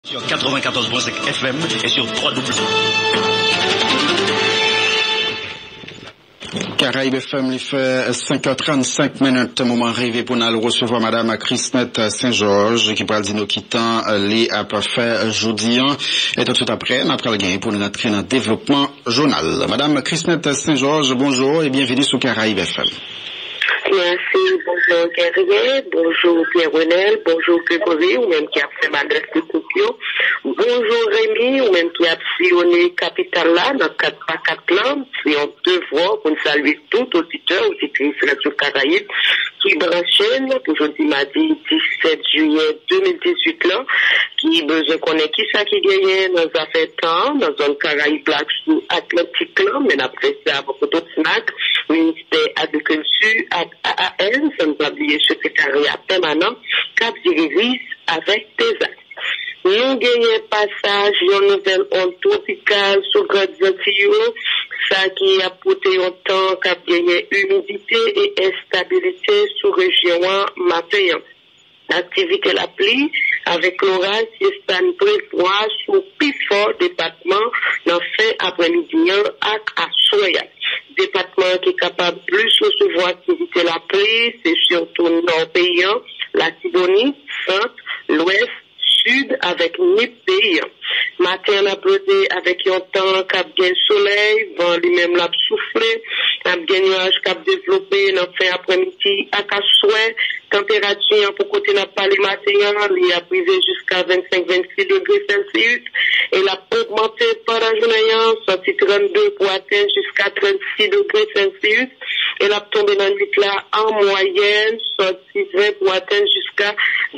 Sur 94.5 FM et sur 3W. Caraïbes FM, il fait 5h35 minutes, moment arrivé pour nous recevoir Madame Christnette Saint-Georges, qui parle de quittant les à parfait jeudi. Et tout après, notre le pour nous entrer dans le développement journal. Madame Christnette Saint-Georges, bonjour et bienvenue sur Caraïbes FM. Merci, bonjour Guerrier, bonjour Pierre-Renel, bonjour Grégory, ou même qui a fait m'adresse de Coupio, bonjour Rémi, ou même qui a sillonné Capital là, dans 4x4 là, c'est un devoir pour nous saluer tout auditeur, auditrice Radio Caraïbes, qui branchent, aujourd'hui mardi 17 juillet 2018 là, qui besoin connaît qui ça qui gagne dans affaires temps, dans zone Caraïbes là, sous Atlantique là, mais après ça, beaucoup d'autres snack, ministère agriculture, AAL, ça nous a oublié secrétariat permanent, Cap Dirivis avec TESA. Nous gagnons passage, une nouvelle onde tropicale sur Grande Antilles, ça qui a porté un temps cap gagné humidité et instabilité sur région matin. L'activité la pluie avec l'orage qui est prévoir sur plus fort département dans fin après-midi à Soya. Département qui est capable de plus recevoir activité la pluie, c'est surtout nord paysan, la Tibonie, centre, l'ouest, sud avec Nip pays. Matin on a posé avec un temps cap gain soleil, vent lui-même l'a soufflé, cap gain nuage cap développé dans fin après-midi à Cassouet, température pour côté n'a pas les matin, il a privé jusqu'à 25-26 degrés Celsius et l'a augmenté par la journée, sorti 32 pour atteindre jusqu'à 36 degrés Celsius et l'a tombé dans la nuit là en moyenne, sorti 20 pour atteindre jusqu'à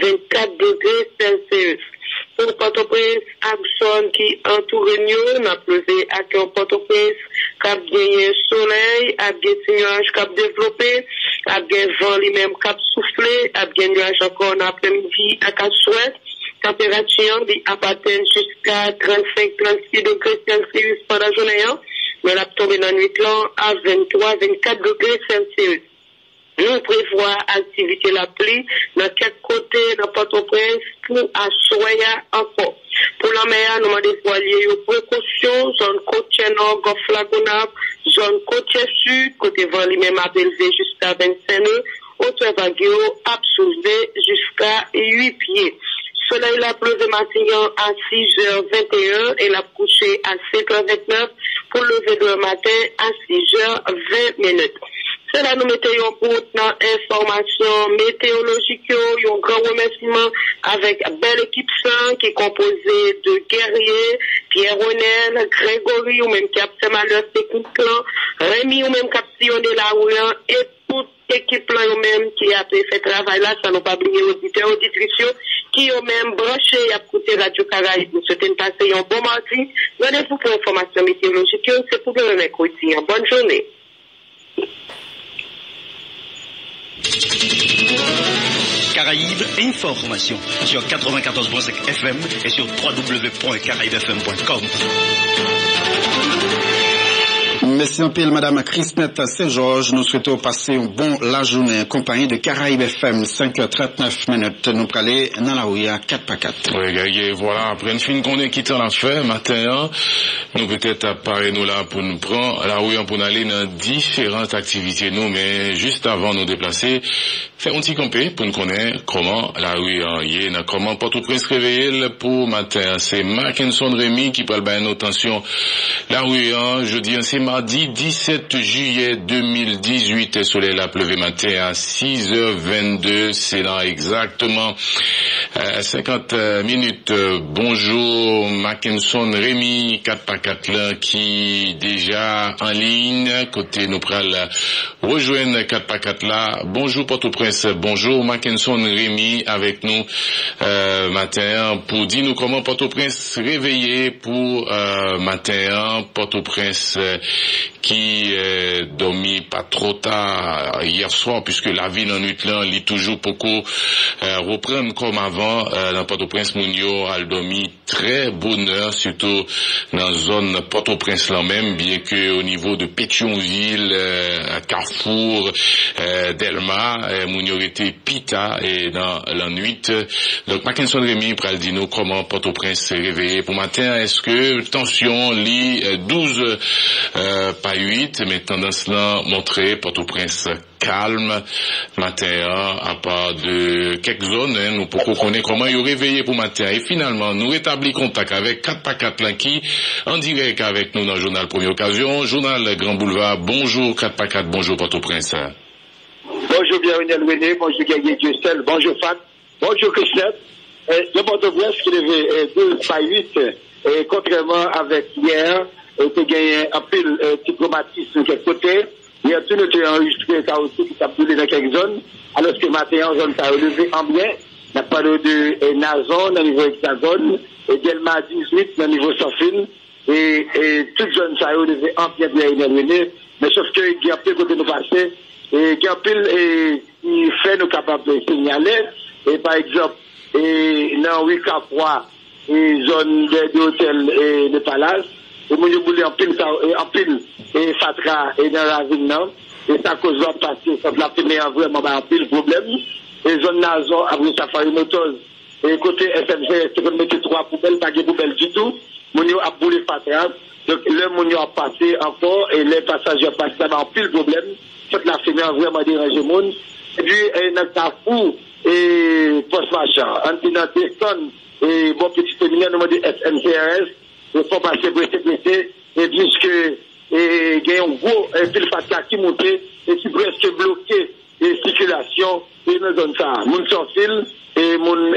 24 degrés Celsius. Pour Port-au-Prince, Abson qui entoure nous, n'a pesé à Port-au-Prince, cap gagné soleil, a gagné nuage cap développé, a gagné vent lui-même cap soufflé, a gagné nuage encore en après-midi à Cassouet. Température a atteint jusqu'à 35-36 degrés Celsius pendant la journée, mais elle a tombé dans la nuit là à 23-24 degrés Celsius. Nous prévoyons activité la pluie dans quelques côtés de Port-au-Prince pour Assoya encore. Pour la mer, nous avons déployé aux précautions, zone côtière nord, Golfe Lagunab, zone côtière sud, côté vent lui-même a élevé jusqu'à 25 nœuds, autre vague a soulevé jusqu'à 8 pieds. Soleil l'a pleuvé matin à 6h21 et l'a couché à 5h29 pour lever le matin à 6h20. Cela nous mettons pour dans information météorologique, un grand remerciement avec belle équipe qui est composée de guerriers, Pierre-Renel, Grégory, ou même qui a fait malheur technique, Rémi, ou même qui a sillonné la rue, et toute équipe là, ou même qui a fait travail là, ça n'a pas oublié auditeurs, auditrices, qui ont même branché et a écouté Radio Caraïbes. Nous souhaitons passer un bon mardi. Donnez-vous pour information météorologique, c'est pour le mercredi. Bonne journée. Caraïbes Information sur 94.5 FM et sur www.caraibefm.com. Merci un peu, Madame Christnette Saint-Georges. Nous souhaitons passer un bon la journée en compagnie de Caraïbes FM, 5h39 minutes. Nous allons aller dans la rue à 4x4. Oui, Gaïe, voilà. Après une fin qu'on est quitté en fait, matin, nous peut-être apparaître nous là pour nous prendre la rue pour aller dans différentes activités, nous, mais juste avant de nous déplacer, faire un petit campé pour nous connaître comment la rue est, comment Port-au-Prince réveillé pour matin. C'est Mackinson Rémi qui parle bien nos tensions. La rue, jeudi, c'est mardi 17 juillet 2018, soleil a pleuvé matin à 6h22, c'est dans exactement 50 minutes. Bonjour Mackinson Rémi, 4x4 là, qui déjà en ligne, côté nous pral rejoindre 4x4 là. Bonjour Port-au-Prince, bonjour Mackinson Rémi avec nous matin pour dire nous comment Port-au-Prince réveillé pour matin, Port-au-Prince qui dormi pas trop tard hier soir, puisque la ville en nuit là, il toujours beaucoup reprendre comme avant dans Port-au-Prince. Mounio a dormi très bonne heure, surtout dans la zone Port-au-Prince là même, bien que au niveau de Pétionville, Carrefour, Delma, Mounio était pita et dans la nuit. Donc Mackinson Rémy pral dit nous comment Port-au-Prince s'est réveillé pour matin. Est-ce que tension lit 12 pas 8, mais tendance là montrer Port-au-Prince calme matin à part de quelques zones, nous pouvons connaître comment il réveillé pour matin. Et finalement nous rétablit contact avec 4x4 là qui en direct avec nous dans le journal Première Occasion, journal Grand Boulevard. Bonjour 4x4, bonjour Port-au-Prince. Bonjour Pierre-Renel René, bonjour Gabriel Dieu-Seul, bonjour Fat, bonjour Christophe. Le Port-au-Prince qui levait 12 par 8, contrairement avec hier, qui gagné un pile diplomatisme de quelque côté. Il y a tout notre enregistré ça aussi qui s'est brûlé dans quelques zones, alors que matin en zone ça a relevé en bien. On a parlé de Nazon dans le niveau hexagone, et Delma 18 dans le niveau sans fil, et toute zone ça a relevé en bien Pierre-Renel René, mais sauf que il y a peu côté nous passer, et il y a pile qui fait nous capables de signaler, et par exemple, et dans 8 Cap-Roi, et zone d'hôtel et de palace, et moi je voulais en pile et Fatra et dans la ville non, et ça cause va passer, ça la première vraiment en pile problème, et zone Nazon, après Safari Motors, et côté SNCF, tu peux mettre 3 poubelles, pas de poubelles du tout, mon a boulé Fatra, donc le mon a passé encore, et les passagers passent en pile problème, toute la première vraiment dérangé monde, et puis dans Carrefour, et post-machin, dans Deston, et bon petit séminaire, nous dit SNCRS, il faut passer pressé, et puisque il y a un gros pile fatca qui monte, et qui presque bloqué les circulations, et nous donne ça. Moun sans fil, et mon,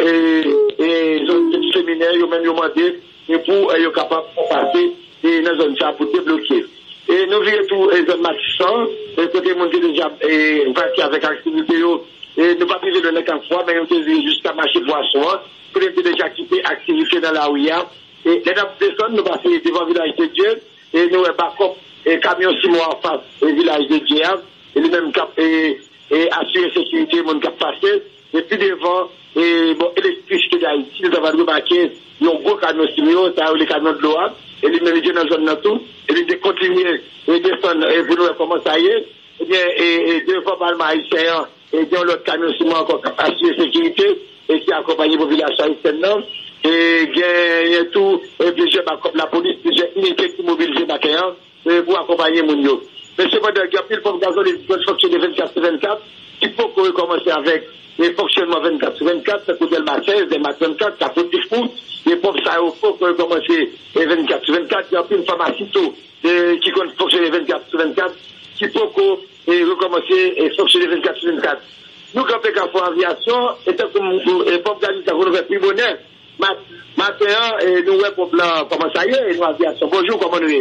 et zone petit séminaire, ils ont même demandé, et pour être capable de passer, et nous donne ça pour débloquer. Et nous voyons tout, les zones Matissan, et côté monter déjà, et parti avec activité, et ne pas priver de nez qu'en fois, mais on devait jusqu'à marcher poisson, pour être déjà quitté activité dans la OIA. Et les personnes, nous passons devant le village de Dieu, et nous avons un camion 6 mois en face au village de Dieu, et nous même et assurer sécurité, mon cap passé, et puis devant, et bon, électricité d'Haïti, nous avons remarqué, il y a un gros camion 6 mois, ça a les camions de l'eau, et les médias dans la zone tout, et ils continuent, et descendre, et vous nous comment ça y est, et bien, et devant Palma haïtien, et dans l'autre camion 6 mois encore assurer sécurité, et qui accompagne la population haïtienne, et il y a tout, et plusieurs la police, plusieurs unités qui mobilisent matin, pour accompagner mon yo. Mais c'est pas de gapil pour gazoline qui doit fonctionner 24/24, il faut qu'on recommence avec les fonctionnements 24/24, ça coûte le matin, des matins 24, ça coûte des fous, et pour ça, il faut qu'on recommence les 24/24, il y a une pharmacie tout, qui compte fonctionner 24/24, qui faut qu'on recommence et fonctionner 24/24. Nous, quand on fait aviation, et pour gagner ça, on va plus bonheur. Matin, nous ouais pour plan, comment ça y est, nous aviation. Bonjour, comment nous est?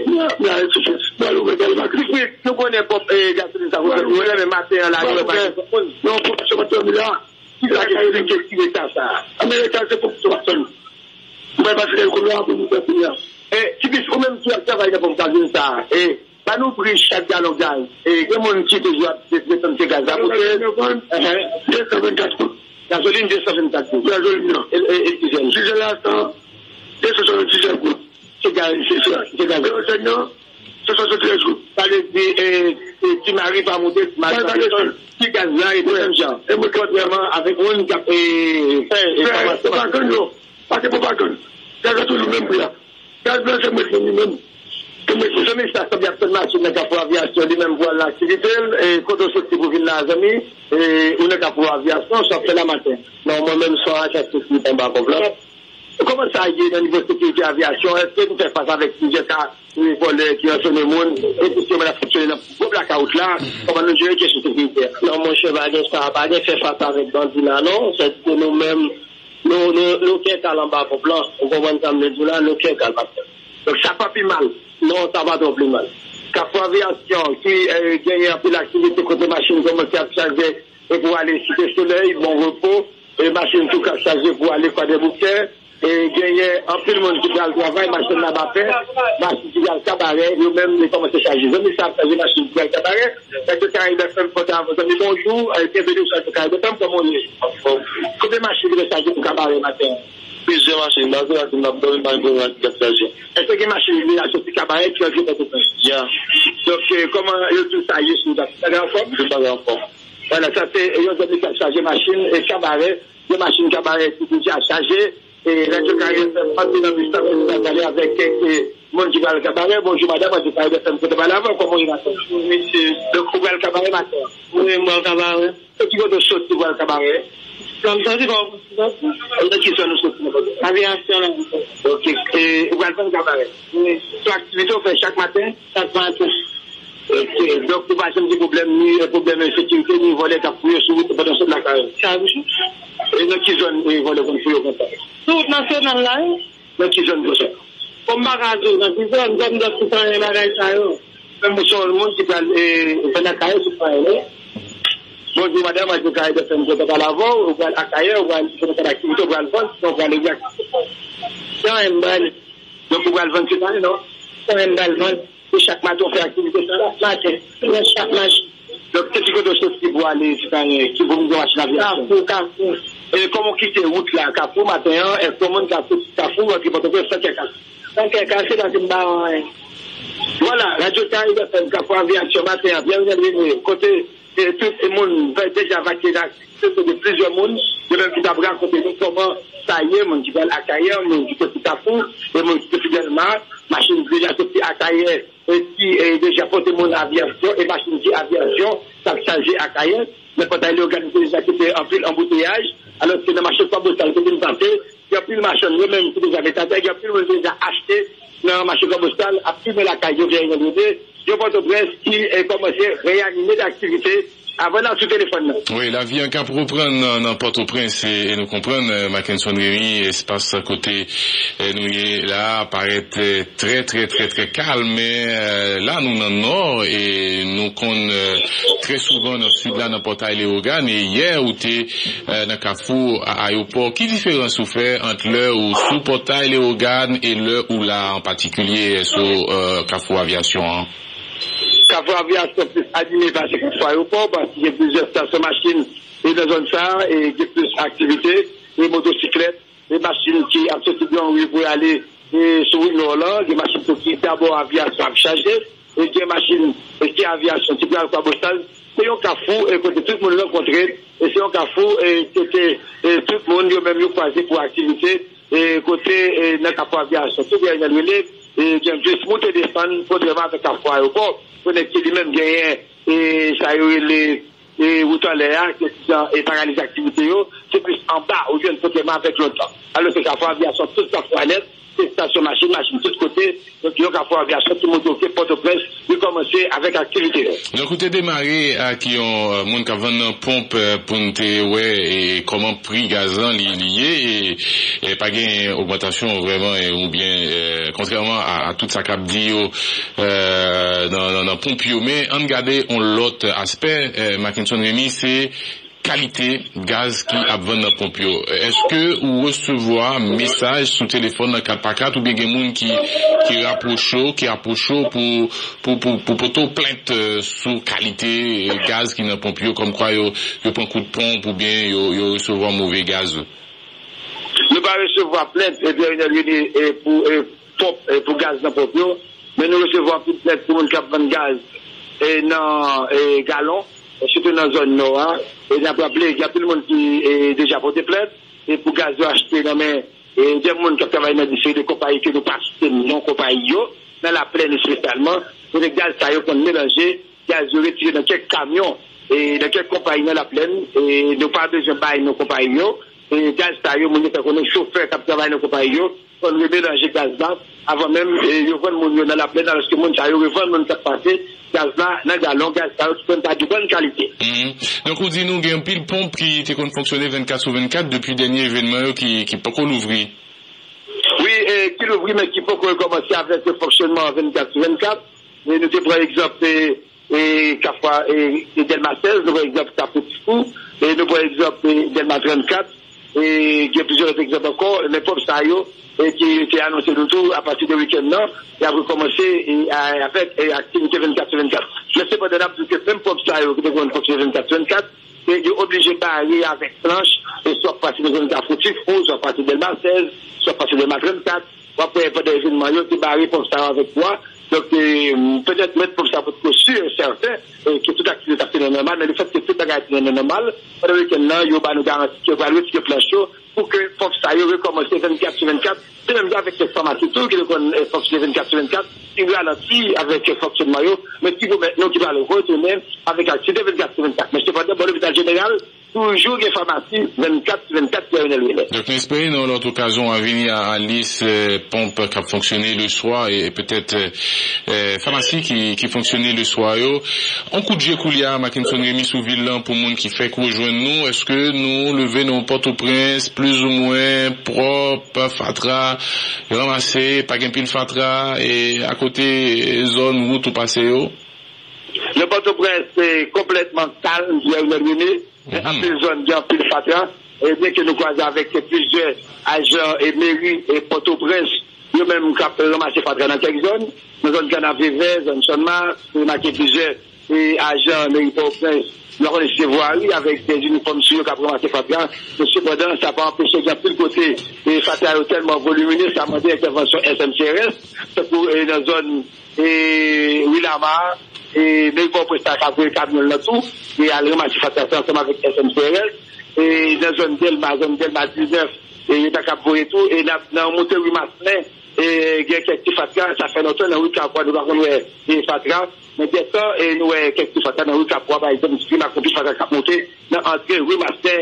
Nous connaissons pas, gasoline, ça va, mais matin, là, nous pas. Non, pour ce matin, là, qui a gagné ça? Américain, c'est pour ce matin. Nous allons passer le couloir pour nous faire. Et, tu dis, ou même qui a travaillé pour gasoline, ça, et, pas nous pris chaque gallon de gaz. Et, il y a mon qui toujours de gaz à côté. 224 gasoline 224 gouttes. Gasoline, non. Et diesel. Diesel à 276 gouttes. C'est gaz. C'est non. 273 gouttes. Ça veut dire, tu m'arrives à monter, tu m'arrives à monter. Petit gaz là et tout même genre. Et moi, contrairement avec une cap et c'est pas que non. Pas que pas que. Gaz à tout le même prix là. Gaz blanc, c'est moi qui même. Comme je me ça bien seulement sur le cap pour aviation, lui même voir l'activité, et quand on sortit pour venir là, amis, et on est cap pour aviation, ça fait la matin. Non, moi-même, soir, ça se fait un bas problème. Comment ça y est, dans le niveau sécurité aviation, est-ce que nous faisons face avec plusieurs cas, les volets qui ont sonné le monde, et puis si on a fonctionné dans le blackout là, comment nous gérer la question sécuritaire? Non, mon cheval, ça n'a pas fait face avec bandit là, non, c'est que nous-mêmes, nous qui sommes en bas pour blanc, on comprend comme le là, nous qui sommes en donc ça pas plus mal. Non, ça va trop plus mal. Cap aviation qui gagne un peu l'activité côté machine commence à charger et pour aller citer soleil, bon repos, et machine tout cas charger pour aller faire des bouquets, et gagner un peu de monde qui va le travail, machine là bas fait, machine qui va le cabaret, eux même commencent à charger. Ils savent charger machine qui va le cabaret. Parce que Caraïbes FM bonjour, bienvenue sur le Caraïbes FM, comme on est. Combien de machines vous charger pour le cabaret matin? Plusieurs machines, dans la zone, dans le est-ce que les machines qui sont sur le cabaret qui ont fait tout ça? Donc, comment tout ça y est sur la forme? C'est pas en forme. Voilà, ça c'est, ils ont charger machine et cabaret, les machines cabaret qui sont déjà chargées. Et Radio Caraïbes FM, aller avec quelques monde qui va le cabaret. Bonjour madame, Radio Caraïbes FM, vous êtes pas là, comment il va? Monsieur, donc vous voyez le cabaret matin? Oui, moi le cabaret. Et qui va de choses qui voit le cabaret? Comme ça, c'est bon. Qui sont nos choses? Aviation, là. Ok, et vous allez faire le cabaret? Oui. Sur l'activité, on fait chaque matin? Chaque matin. Ok, donc vous n'avez pas de problème, ni problème de sécurité, ni voler cap fouiller sur route pendant cette la carrière. Et dans qui zone vous volez comme fouiller comme ça? Route nationale là? Dans qui zone vous êtes? Comme Barazo, dans qui zone, comme dans tout le bagage ça y est. Même sur le monde qui va dans la carrière, c'est pas là. Bonjour madame, je vais aller faire une photo à l'avant, ou à la carrière, ou à l'activité, ou à le vendre, ou à le vendre. C'est un bail. Donc vous allez le vendre, c'est pas non? C'est un bail. Chaque matin, on fait activité sur la matin. Chaque match. Donc, qu'est-ce que de choses qui vont aller, qui vont nous acheter la vie? Carrefour. Et comment quitter la route là? Carrefour matin, et comment Carrefour qui va te faire 5 cas? 5 cas, c'est dans une barre. Voilà, Radio Caraïbes FM, Carrefour Aviation matin, bienvenue. Côté, tout le monde va déjà vacciné de plusieurs mondes. De même qui t'a raconté comment ça y est, mon qui va à carrière, mon qui peut Carrefour, et mon qui peut fidèlement, machine déjà sortie à carrière. Et qui est déjà porté mon aviation, et machine qui aviation, ça a changé à carrière. Mais quand elle est organisée, déjà c'était en pile embouteillage, alors que dans le marché pas postal, c'est une santé, il y a plus de machine, même qui déjà avait il y a plus de déjà acheté dans le marché pas postal, à plus de la carrière, il y a Port-au-Prince qui a commencé à réanimer l'activité. Avant dans ce téléphone. Oui, la vie en cap reprendre dans Port-au-Prince et nous comprendre, Mackinson Rémy, espace à côté, nous est là, paraît très calme, mais là, nous dans le nord, et nous qu'on très souvent dans le sud là, dans Portail Léogane, et hier, où t'es dans Carrefour, à aéroport, qui différence vous fait entre l'heure où sous Portail Léogane et l'heure où là, en particulier, sur Carrefour Aviation, hein? Carrefour Aviation plus animé par ce Carrefour Aéroport, parce qu'il y a plusieurs stations machines et dans zone ça, et il y a plus d'activités, les motocyclettes, les machines qui absolument oui pour aller sur une Hollande, des machines qui d'abord aviation à charger, et des machines qui aviation qui peut avoir postal. C'est un Carrefour et côté tout le monde rencontré, et c'est un Carrefour et c'était tout le monde même croisé pour activité, et côté dans Carrefour Aviation, tout bien relève. Et bien plus monter des fans pour devant avec Carrefour Aéroport, pour que lui-même gagne et ça y est les routes en l'air et paralyser les activités, c'est plus en bas au lieu de protéger avec l'autre. Alors que Carrefour Aviation, tout Carrefour net, c'est station machine, de tous côtés, donc il y a Carrefour Aviation qui monte au Port-au-Prince, de commencer avec l'activité. Donc, vous avez démarré à qui ont, mon cavane pompe pour nous, ouais, et comment prix gazan lié, et pas gain augmentation vraiment, ou bien, contrairement à tout ça qu'a dit, dans Pompio, mais en regarder, on l'autre aspect, Mackinson Rémy, c'est qualité gaz qui a vendu dans Pompio. Est-ce que vous recevez un message sur téléphone dans 4x4 ou bien des gens qui rapprochent pour tout plainte sur qualité gaz qui est dans Pompio, comme quoi ils prennent un coup de pompe ou bien ils reçoivent un mauvais gaz? Nous pas recevoir plainte pour gaz dans Pompio, mais nous recevons plus plainte pour une cap de gaz et dans gallon. Surtout dans la zone nord, et j'ai rappelé qu'il y a tout le monde qui est déjà porté plainte, et pour gaz acheter dans mes, et des gens qui travaillent dans des compagnies qui ne passent pas non compagnies, dans la plaine spécialement, pour les gaz ça y est qu'on mélanger, gaz retiré dans quelques camions, et dans quelques compagnies dans la plaine, et nous pas besoin de bailler nos compagnies, et gaz ça y est, on est chauffeur qui travaille dans nos compagnies, on veut mélanger gaz là, avant même, de vendre mon dans la plaine, alors que mon ça y est, revendre mon cap passé, gaz là, dans gallon, gaz ça y est, de bonne qualité. Donc, on dit nous, il y a un pile pompe qui était fonctionné 24/24 depuis le dernier événement qui peut qu'on l'ouvrir. Oui, qui l'ouvrit, mais qui peut qu'on commencer avec le fonctionnement 24/24. Mais nous, par exemple, Carrefour et Delma 16, nous, par exemple, Carrefour Petit Fou, et nous, par exemple, Delma 34, et il y a plusieurs exemples encore, mais pour ça, et qui était annoncé de tout à partir du week-end là, et a recommencé avec activité 24/24. Je sais pas de là, parce que même pour ça, qui est une fonction 24/24, il est obligé de parler avec planche, et soit passer dans un cas foutif, ou soit passer de Delma 16, soit passer de Delma 34, ou après, pour des événements, il est barré pour ça avec toi. Donc, peut-être mettre pour ça pour sûr et certain que toute activité est normale, mais le fait que toute activité est normale, pendant le week-end-là, il y a une garantie qu'il va le ticket planche pour que Fox aille recommencer 24/24. C'est même avec cette pharmacie, tout qui est Fox 24/24, il ralentit avec Fox Mayo, mais qui vous maintenant qui va le retourner avec activité 24/24. Mais cependant, dans l'hôpital général, toujours des pharmacies 24/24 qui est élevé. Donc, espérons dans l'autre occasion à venir à Nice, pompe qui a fonctionné le soir et peut-être pharmacie qui fonctionnait le soir. En coup de jet Koulia, Mackinson Rémi sous ville pour monde qui fait qu'on rejoindre nous, est-ce que nous lever nos Port-au-Prince plus ou moins propre, fatra, ramassé, pas qu'un pile fatra et à côté zone route ou passé Le Port-au-Prince est complètement calme, il y a une année. En plus zone bien plus fatra, et bien que nous croisons avec plusieurs agents et mairies et Port-au-Prince, nous même ramasser fatra dans quelques zones, nous zone Canapé Vert, zone Sonmar, nous avons plusieurs agents mairie Port-au-Prince, nous avons des voiries avec des uniformes sur qui ont ramassé fatra, mais cependant ça n'a pas empêché qu'il y a plus de côté, et fatra est tellement volumineux, ça a demandé intervention SMCRS, c'est pour une zone Willamar, et mais pour prestar le camion là tout et aller ramasser fatra ensemble avec SMCRS et dans zone Delma 19 et il est à Cap et tout et dans moteur Wimastin et il y a quelques fatra ça fait longtemps dans Cap nous va connaître des fatra mais bien ça et nous quelques fatra dans Cap par exemple qui m'a compris fatra Cap monter entre Wimastin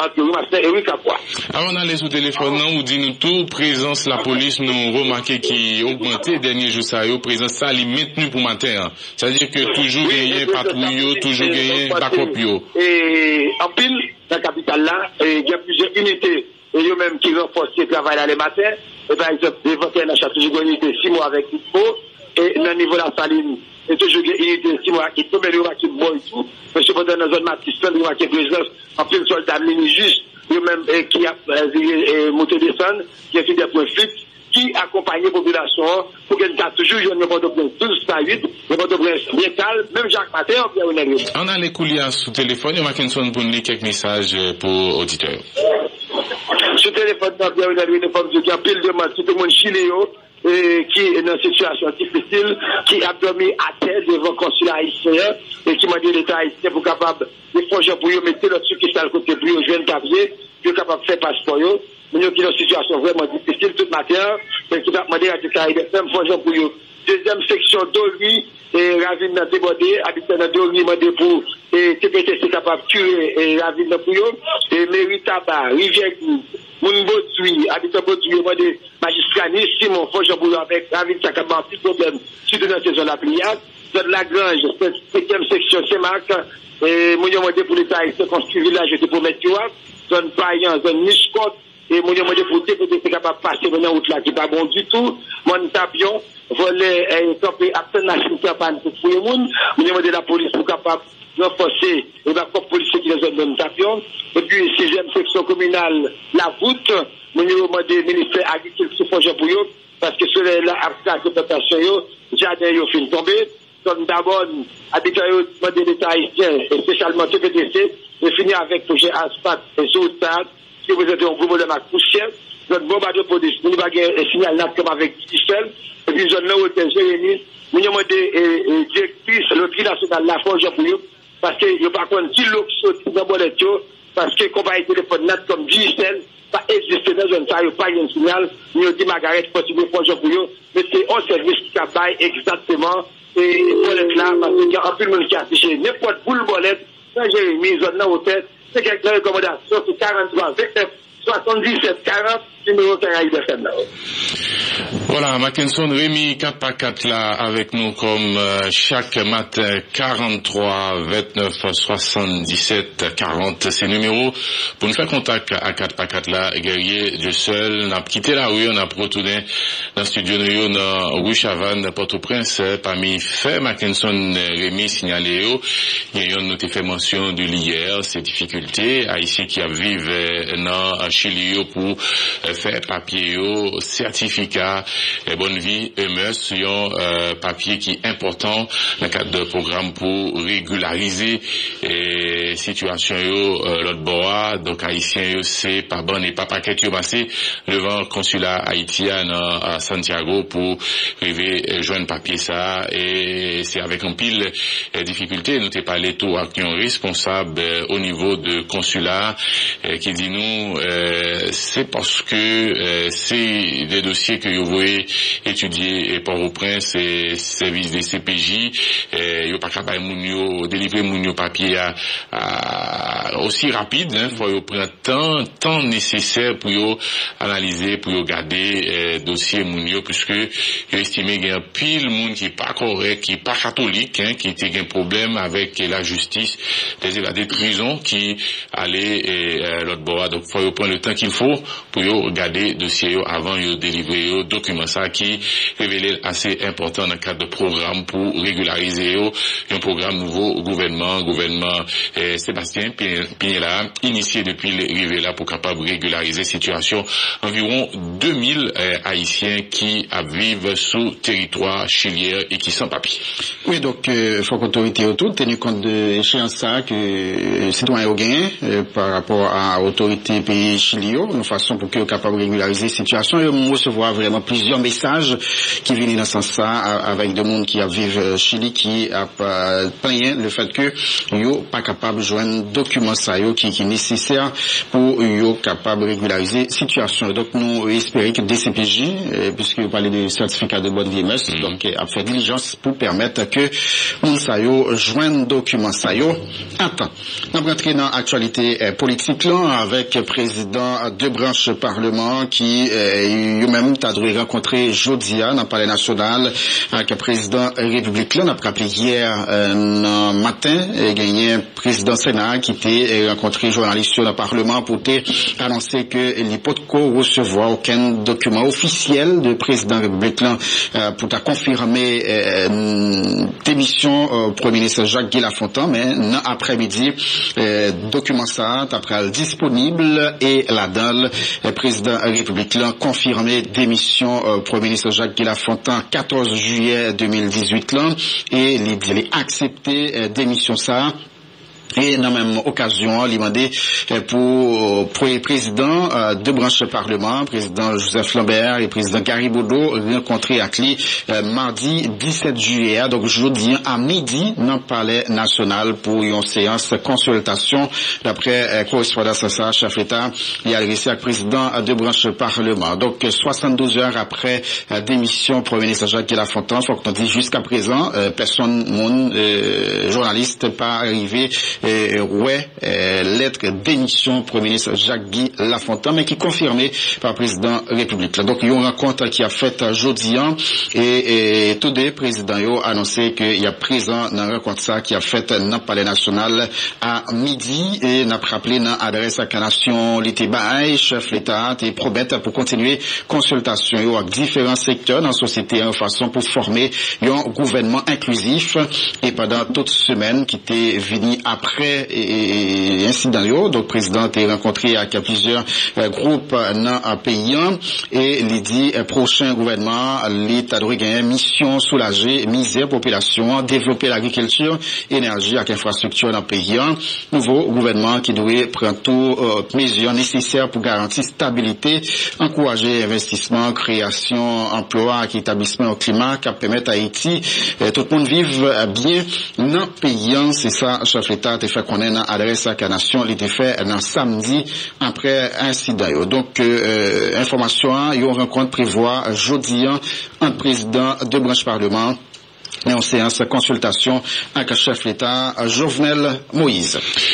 et Cap. Avant d'aller sur téléphone non ou dit nous tout présence la police nous remarqué qui augmenté dernier jour ça présence ça li maintenu pour matin c'est-à-dire que toujours gagner patrouille toujours gagner backup yo et en pile dans la capitale là il y a plusieurs unités et eux même qui renforcent le travail là les matins et par exemple les 21 à toujours une unité 6 mois avec ISPO et dans le niveau de la saline et toujours une unité 6 mois qui tombe le qui boit et tout mais cependant dans la zone Matistan il y a présence en pile soldat mini juste eux même qui a monté descendre qui a fait des points fixes qui accompagne la population pour qu'elle ait toujours une Port-au-Prince 12/8, le Port-au-Prince bien calme, même Jacques Matin, on a les couliers sous téléphone, il y a Mackinson pour nous quelques messages pour auditeurs. Sur téléphone, il y a une pile de monde, tout le monde chiléo, qui est dans une situation difficile, qui a dormi à terre devant le consulat haïtien, et qui m'a dit l'État haïtien pour capable de faire pour eux, mettre le truc qui est à côté pour eux, je viens de papier, pour capable de faire passeport. Nous sommes dans une situation vraiment difficile toute matière, et qui va demander à Caraïbes FM, pour eux. Deuxième section d'Ori, et Ravine n'a débordé, habitant dans d'Ori, demandé pour, et TPTC capable de tuer, et Ravine pour eux, et Mairie Tabac, Rivière Mounbotui, habitant Botui, demandé magistrat Ni Simon, Fonjon pour eux, avec Ravine qui a un petit problème, surtout dans ces zones-là, dans la Grange, 7e section, c'est Marc, et nous demandé pour l'État, il se construit village, et pour mettre zone Payan, zone Nichcote, et mon demandé pour TPTC capable de passer dans la route là qui n'est pas bon du tout. Mon tapion, voler camper à plein de campagne pour tout le monde. Mon demandé la police pour capable de renforcer et la police qui est dans la zone de tapion. Et puis, 6e section communale, la voûte, mon demandé ministère agriculture pour eux, parce que cela là, après la plantation, jardin, ils fin tomber. Donc d'abord, habitants, demandé l'État haïtien, et spécialement TPTC, de finir avec projet asphalte et sous stade. Si vous êtes un gros problème à poussière, notre bombardier de police, nous avons un signal là comme avec Michel, et puis nous avons hôtel Jérémy, nous avons des directrices, le prix national, la forge pour eux, parce que nous par contre, qui l'ont sauté dans le parce que compagnie de téléphone net comme Michel, pas existé dans une salle, pas un signal, nous avons dit Margaret, possible forge pour eux, mais c'est un service qui travaille exactement, et pour être là, parce qu'il y a un peu de monde qui a affiché n'importe où le bolette, dans Jérémy, zone là hôtel, c'est quelques recommandations sur 43 29 77 40 numéro Caraïbes FM. Voilà, Mackinson Rémi 4x4 là avec nous comme chaque matin 43 29 77 40 c'est numéro pour nous faire contact à 4x4 là guerrier Dieu seul n'a quitté la rue on a retourné dans le studio nous dans rue Chavannes Port-au-Prince parmi fait Mackinson Rémi signalé il y a une note fait mention de l'hier ces difficultés haïtiens qui vivent dans Chili pour faire papier certificat bonne vie EMS un papier qui est important dans le cadre de programme pour régulariser situation l'autre bois donc haïtien c'est pas bon et pas paquet yo passé devant le consulat haïtien à Santiago pour arriver joindre papier ça et c'est avec un pile difficulté nous t'ai parlé tout à qui est responsable au niveau de consulat qui dit nous c'est parce que c'est des dossiers que vous voyez étudier Port-au-Prince et service des CPJ yo pas capable moun délivrer moun papier aussi rapide faut yo prendre temps nécessaire pour yo analyser pour yo garder dossier moun puisque yo estimé qu'il y a pile moun qui pas correct qui pas catholique qui a un problème avec la justice des prisons qui allait l'autre bord donc faut yo prendre le temps qu'il faut pour yo garder dossier avant yo délivrer yo document ça qui révélé assez important dans le cadre de programme pour régulariser un programme nouveau gouvernement Sébastien Pinella initié depuis l'arrivée là pour capable régulariser situation environ 2000 haïtiens qui vivent sous territoire chilien et qui sont papier. Oui donc faut que l'autorité autour tenu compte de échéance ça que citoyens ont gagné par rapport à l'autorité pays chilien de façon pour qu'ils capable régulariser situation et on recevoir vraiment plusieurs messages qui viennent dans ce sens ça avec des monde qui vivent Chili qui a plaint le fait que yo pas capable de joindre document ça yo qui nécessaire pour yo capable de régulariser situation donc nous espérons que DCPJ puisque vous parlez de certificat de bonne vie MS donc a fait diligence pour permettre que monde ça yo joindre document ça yo attends on va rentrer dans actualité politique là avec président de branche parlement qui yo même t'a dû rencontrer Jodia dans le palais national avec le président républicain on a rappelé hier matin gagné président Sénat qui était rencontré journaliste dans le parlement pour annoncer que il peut recevoir aucun document officiel de président républicain pour confirmer démission premier ministre Jacques-Guy Lafontaine mais dans après-midi document ça après disponible et là-dedans le président républicain confirmé démission premier ministre Jacques-Guy Lafontaine 14 juillet 2018 là et il a accepté démission ça. Et dans la même occasion, il a demandé pour le président de branche parlement, président Joseph Lambert et président Gary Bodo rencontrer avec lui mardi 17 juillet, donc jeudi à midi dans le palais national pour une séance consultation. D'après correspondance ça, chef d'État, il a adressé avec le président de branche parlement. Donc 72 heures après démission premier ministre Jacques Lafontaine, faut qu'on dit jusqu'à présent personne journaliste pas arrivé lettre démission premier ministre Jacques-Guy Lafontaine mais qui est confirmée par le président républicain. Donc il y a une rencontre qui a fait jeudi et tous les présidents ont annoncé qu'il y a présent dans la rencontre ça qui a fait dans le palais national à midi et n'a rappelé dans adresse à la nation l'été bail chef l'État et promettre pour continuer consultation avec différents secteurs dans la société en façon pour former un gouvernement inclusif et pendant toute semaine qui était venu après et incident donc président a rencontré avec plusieurs groupes dans un pays et il dit prochain gouvernement l'État doit gagner mission soulager misère population développer l'agriculture énergie avec infrastructure dans le pays nouveau gouvernement qui doit prendre toutes mesures nécessaires pour garantir stabilité encourager investissement création emploi et établissement au climat qui permettre à Haïti tout le monde vive bien dans le pays c'est ça chef l'État fait qu'on est dans adresse à la nation, il était fait dans samedi après incident. Donc, information, il y a une rencontre prévoit jeudi entre président de branche parlement et en séance consultation avec le chef l'État Jovenel Moïse.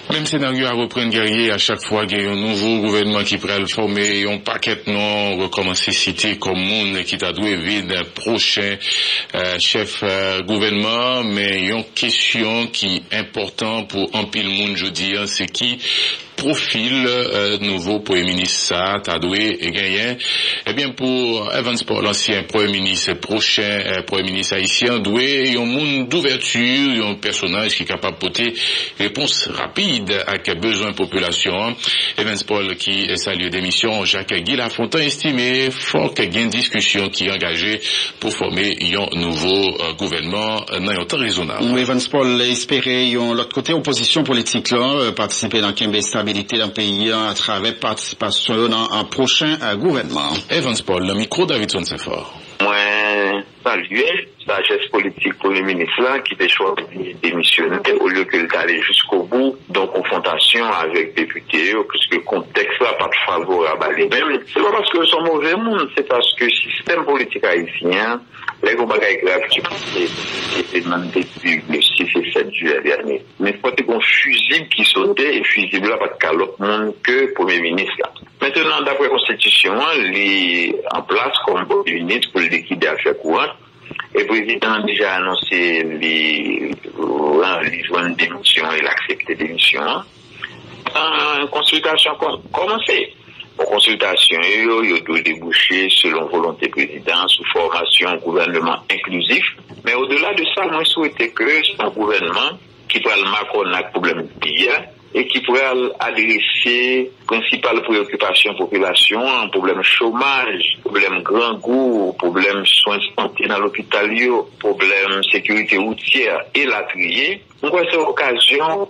Même scénario à reprendre guerrier à chaque fois qu'il y a un nouveau gouvernement qui prend le former, un paquet de noms recommencer citer comme monde qui t'a doué vide prochain chef gouvernement, mais une question qui est importante pour un pile monde jeudi, c'est qui profil nouveau Premier ministre ça t'a doué et gagné. Eh bien pour Evans Paul, l'ancien Premier ministre, prochain Premier ministre haïtien, doué un monde d'ouverture, un personnage qui est capable de porter réponse rapide à quel besoin population. Evans Paul qui salue d'émission, Jacques Guy Lafontaine estimé fort qu'il y a une discussion qui est engagée pour former un nouveau gouvernement dans un temps raisonnable. Evans Paul espérait l'autre côté opposition politique là participer dans Kembe stabilité dans le pays à travers participation dans un prochain gouvernement. Evans Paul, le micro Davidson c'est fort. Moi, saluer la geste politique pour le ministre là qui était choisi de démissionner au lieu que d'aller jusqu'au bout dans confrontation avec députés, puisque le contexte là pas favorable à lui-même. C'est pas parce que son mauvais monde, c'est parce que le système politique haïtien, les gros bagages graves qui étaient demandés depuis le 6 et 7 juillet dernier. Mais il faut que un fusible qui sautait et fusible là pas de l'autre monde que le Premier ministre là. Maintenant, d'après la Constitution, il est en place comme Premier ministre pour le liquider à faire courant. Et le président a déjà annoncé les joints de démission et l'accepter de démission. En consultation commencée. En consultation, il doit déboucher selon volonté président sous formation gouvernement inclusif. Mais au-delà de ça, moi, je souhaitais que c'est un gouvernement qui pourrait le marquer un problème de pays et qui pourrait adresser principales préoccupations population, problème chômage, problème grand goût, problème soins de santé dans l'hôpital, problème sécurité routière et la trier. Donc, c'est l'occasion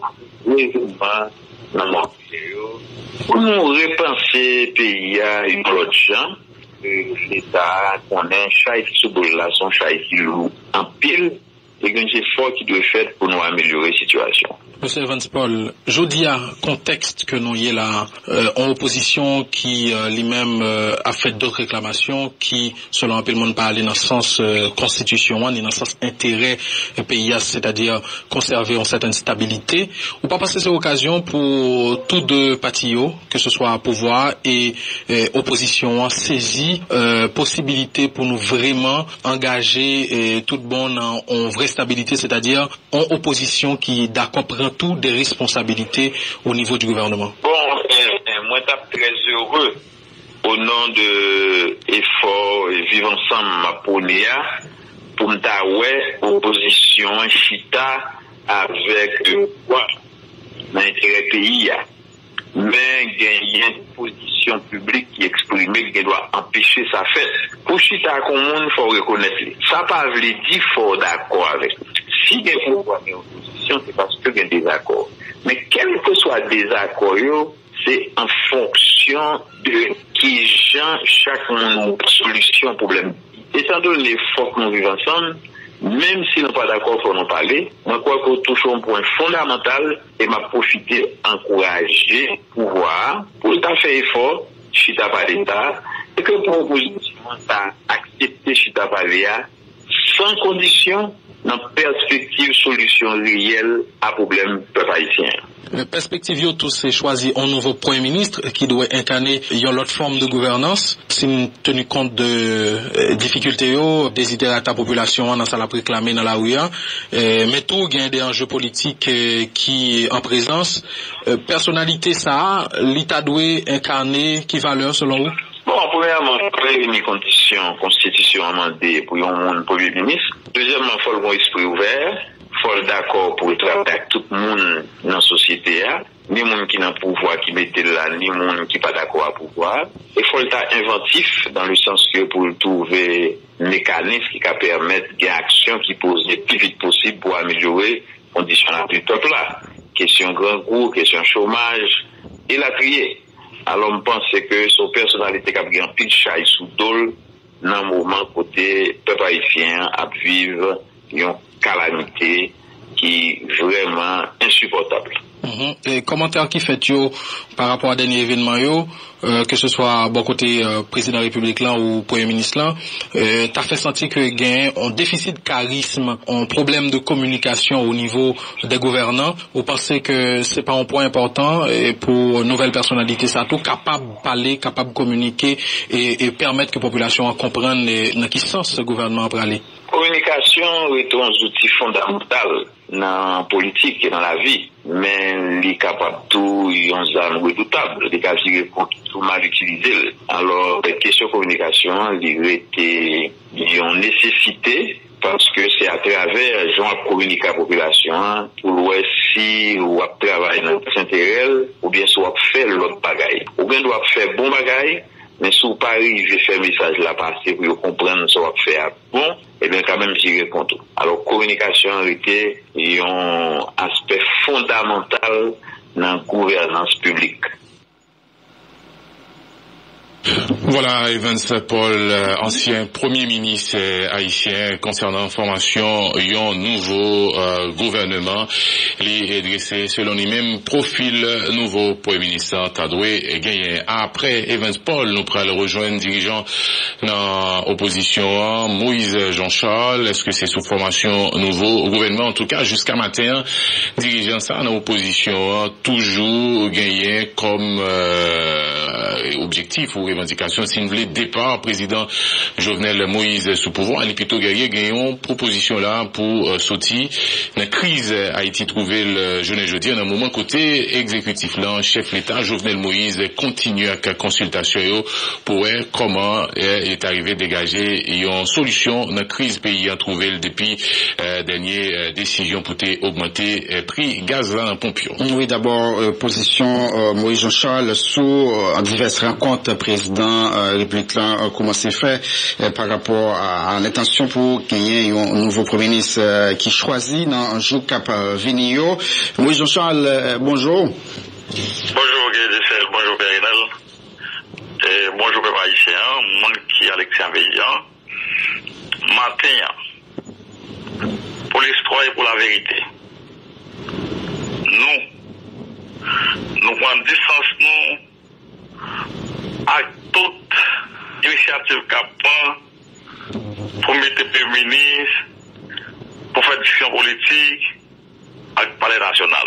pour nous repenser pays à une autre gens. L'État connaît chaque sous là son chaque qui loue en pile et un effort qui doit être fait pour nous améliorer la situation. Monsieur Evans Paul, je dis à contexte que nous y est là en opposition qui lui-même a fait d'autres réclamations qui, selon un peu le monde parler dans le sens constitution, dans le sens intérêt pays, c'est-à-dire conserver une certaine stabilité, ou pas passer cette occasion pour tous deux partis, que ce soit pouvoir et opposition, saisir possibilité pour nous vraiment engager tout le monde en vraie stabilité, c'est-à-dire en opposition qui d'accord prend tout des responsabilités au niveau du gouvernement. Bon, moi je suis très heureux au nom de effort et vivre ensemble ma ponia pour m'taouer opposition chita avec quoi l'intérêt pays mais gagner une position publique qui exprime qui doit empêcher sa fête. Pour chita comme monde faut reconnaître ça pas veut dire faut d'accord avec. Si il y a une opposition, c'est parce qu'il y a des désaccords. Mais quel que soit le désaccord, c'est en fonction de qui genre chaque solution au problème. Étant donné l'effort que nous vivons ensemble, même si nous ne sommes pas d'accord, il faut en parler. Moi, je crois qu'on touche un point fondamental et m'a profité encourager le pouvoir pour faire effort, chita par l'État, et que pour l'opposition, ça accepter chita par l'État sans condition, dans perspective solution réelle à problème peuple haïtien. La perspective, tous c'est choisi un nouveau Premier ministre qui doit incarner une autre forme de gouvernance, sin tenu compte de difficultés, désider la population dans la réclamer dans la rue, mais tout il y a des enjeux politiques qui en présence. Personnalité ça, l'État doit incarner qui valeur selon vous? Bon, premièrement, créer une constitution amendée pour un Premier ministre. Deuxièmement, il faut le bon esprit ouvert. Il faut le d'accord pour travailler avec tout le monde dans la société. Ni monde qui n'a pouvoir qui mette là, ni monde qui pas d'accord à pouvoir. Il faut le temps inventif dans le sens que pour trouver un mécanisme qui va permettre des actions qui posent le plus vite possible pour améliorer les conditions du peuple là. Question grand goût, question chômage et la trier. Alors, je pense que son personnalité a pris un pile chaille sous dol dans le moment côté peuple haïtien à vivre une calamité qui est vraiment insupportable. Et commentaire qui fait yo par rapport à dernier événement yo, que ce soit bon côté président de la République là ou premier ministre là, t'as fait sentir que gain un déficit de charisme, un problème de communication au niveau des gouvernants. Vous pensez que c'est pas un point important pour nouvelle personnalité, ça tout capable de parler, capable de communiquer et permettre que la population comprenne dans quel sens ce gouvernement va aller. Communication est un outil fondamental dans la politique et dans la vie, mais il est capable de tout, il y a un arme redoutable, il est capable de tout mal utiliser. Alors, la question de communication, il était une nécessité, parce que c'est à travers les gens qui communiquent à la population pour voir si on travaille dans notre intérêt, ou bien si on fait l'autre bagaille. Ou bien on faire bon bagaille, mais si on pas arriver à faire message là passer pour comprendre ce qu'on fait bon, et bien quand même j'y réponds tout. Alors communication était un aspect fondamental dans la gouvernance publique. Voilà, Evans Paul, ancien premier ministre haïtien concernant formation un nouveau gouvernement. Il est dressé selon lui-même profil nouveau premier ministre Tadoué gagné. Après Evans Paul, nous pourrons rejoindre dirigeant dans l'opposition Moïse Jean-Charles. Est-ce que c'est sous formation nouveau gouvernement? En tout cas, jusqu'à matin, dirigeant ça dans l'opposition toujours gagné comme objectif ou revendication, si vous voulez, départ président Jovenel Moïse sous pouvoir, il est plutôt gagné une proposition là pour sortir la crise Haïti trouvé le jeudi en un moment côté exécutif là, chef l'État Jovenel Moïse continue à consultation pour voir comment il est arrivé à dégager une solution dans la crise pays a trouvé depuis dernière décision pour augmenter prix gaz là en Pompio. Oui, d'abord position Moïse Jean-Charles sous diverses rencontres président République là comment c'est fait par rapport à l'intention pour gagner un nouveau premier ministre qui choisit dans un jour cap Vinio. Moïse Jean-Charles, bonjour. Bonjour Guédessel, bonjour Périnel, et bonjour peuple haïtien, monde qui est Alexandre Veillant. Matin, pour l'histoire et pour la vérité, nous prenons distance nous à toute initiative capable pour mettre le ministre, pour faire discussion politique avec le palais national.